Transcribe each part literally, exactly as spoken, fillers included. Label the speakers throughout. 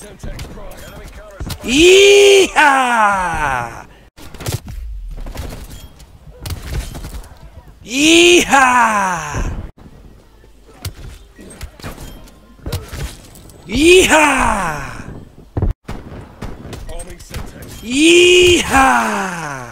Speaker 1: Yeehaw! Yeehaw! Yeehaw! Yeehaw!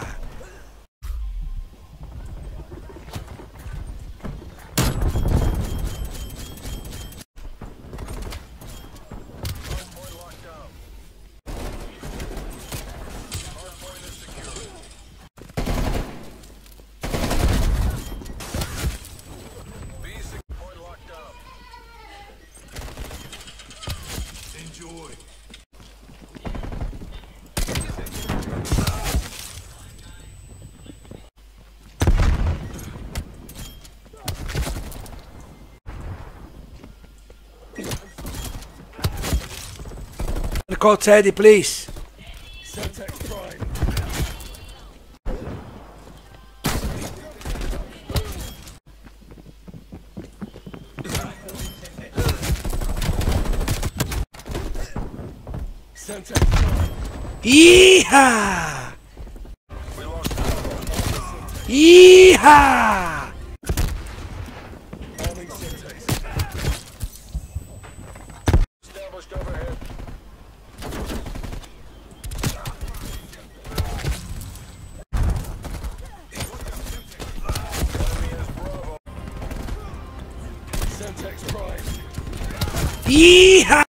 Speaker 1: Call Teddy, please. Semtex Prime. Semtex Prime. Yeehaw! Yeehaw! Established overhead. Semtex Prime. Yeehaw!